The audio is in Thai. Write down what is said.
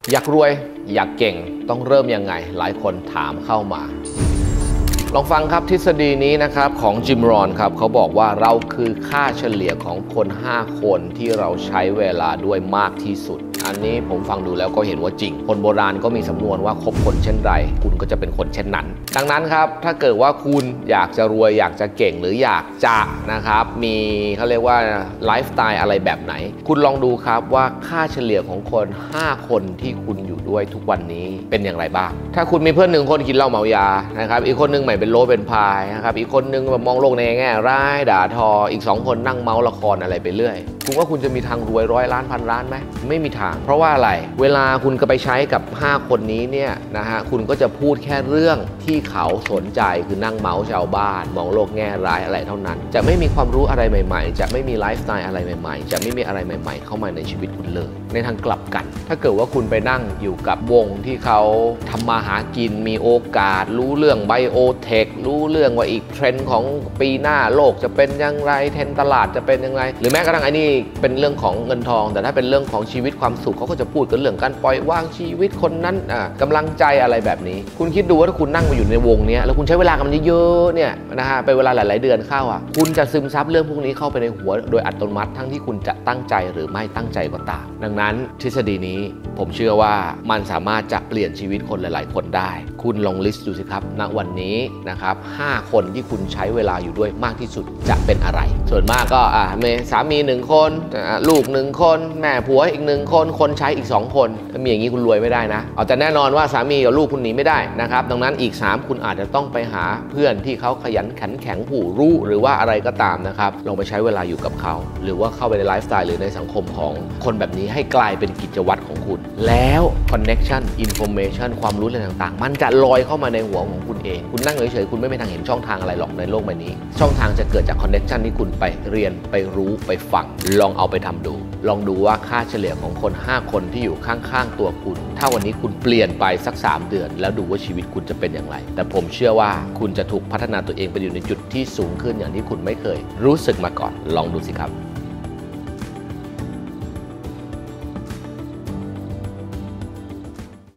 อยากรวยอยากเก่งต้องเริ่มยังไงหลายคนถามเข้ามาลองฟังครับทฤษฎีนี้นะครับของจิมรอนครับเขาบอกว่าเราคือค่าเฉลี่ยของคน5คนที่เราใช้เวลาด้วยมากที่สุดอันนี้ผมฟังดูแล้วก็เห็นว่าจริงคนโบราณก็มีสำนวนว่าคบคนเช่นไรคุณก็จะเป็นคนเช่นนั้นดังนั้นครับถ้าเกิดว่าคุณอยากจะรวยอยากจะเก่งหรืออยากจะนะครับมีเขาเรียกว่าไลฟ์สไตล์อะไรแบบไหนคุณลองดูครับว่าค่าเฉลี่ยของคน5คนที่คุณอยู่ด้วยทุกวันนี้เป็นอย่างไรบ้างถ้าคุณมีเพื่อน1คนกินเหล้าเมายานะครับอีกคนนึงใหม่เป็นโลเป็นพายนะครับอีกคนนึงแบบมองโลกในแง่ร้ายด่าทออีก2คนนั่งเมาละครอะไรไปเรื่อยคุณว่าคุณจะมีทางรวย100 ล้านพันล้านไหมไม่มีทางเพราะว่าอะไรเวลาคุณก็ไปใช้กับ5คนนี้เนี่ยนะฮะคุณก็จะพูดแค่เรื่องที่เขาสนใจคือนั่งเมาชาวบ้านมองโลกแง่ร้ายอะไรเท่านั้นจะไม่มีความรู้อะไรใหม่ๆจะไม่มีไลฟ์สไตล์อะไรใหม่ๆจะไม่มีอะไรใหม่ๆเข้ามาในชีวิตคุณเลยในทางกลับกันถ้าเกิดว่าคุณไปนั่งอยู่กับวงที่เขาทำมาหากินมีโอกาสรู้เรื่องไบโอเทครู้เรื่องว่าอีกเทรนด์ของปีหน้าโลกจะเป็นอย่างไรเทรนด์ตลาดจะเป็นอย่างไรหรือแม้กระทั่งไอ้นี่เป็นเรื่องของเงินทองแต่ถ้าเป็นเรื่องของชีวิตความสุขเขาก็จะพูดกันเรื่องการปล่อยวางชีวิตคนนั้นกำลังใจอะไรแบบนี้คุณคิดดูว่าถ้าคุณนั่งมาอยู่ในวงนี้แล้วคุณใช้เวลากับมันเยอะๆเนี่ยนะฮะเป็นเวลาหลายๆเดือนเข้าคุณจะซึมซับเรื่องพวกนี้เข้าไปในหัวโดยอัตโนมัติทั้งที่คุณจะตั้งใจหรือไม่ตั้งใจก็ตามดังนั้นทฤษฎีนี้ผมเชื่อว่ามันสามารถจะเปลี่ยนชีวิตคนหลายๆคนได้คุณลองลิสต์ดูสิครับณวันนี้นะครับ5คนที่คุณใช้เวลาอยู่ด้วยมากที่สุดจะเป็นอะไรส่วนมากก็มีสามี1คนลูก1คนแม่ผัวอีก1คนคนใช้อีก2คนถ้ามีอย่างนี้คุณรวยไม่ได้นะเอาแต่แน่นอนว่าสามีกับลูกคุณหนีไม่ได้นะครับดังนั้นอีก3คุณอาจจะต้องไปหาเพื่อนที่เขาขยันขันแข็งผู้รู้หรือว่าอะไรก็ตามนะครับลองไปใช้เวลาอยู่กับเขาหรือว่าเข้าไปในไลฟ์สไตล์หรือในสังคมของคนแบบนี้ให้กลายเป็นกิจวัตรของคุณแล้วคอนเน็กชันอินโฟเมชันความรู้อะไรต่างๆมันจะลอยเข้ามาในหัวของคุณเองคุณนั่งเฉยๆคุณไม่มีทางเห็นช่องทางอะไรหรอกในโลกใบนี้ช่องทางจะเกิดจากคอนเน็กชันที่คุณไปเรียนไปรู้ไปฟังลองเอาไปทำดูลองดูว่าค่าเฉลี่ยของคน5คนที่อยู่ข้างๆตัวคุณถ้าวันนี้คุณเปลี่ยนไปสัก3 เดือนแล้วดูว่าชีวิตคุณจะเป็นอย่างไรแต่ผมเชื่อว่าคุณจะถูกพัฒนาตัวเองไปอยู่ในจุดที่สูงขึ้นอย่างที่คุณไม่เคยรู้สึกมาก่อนลองดูสิครับ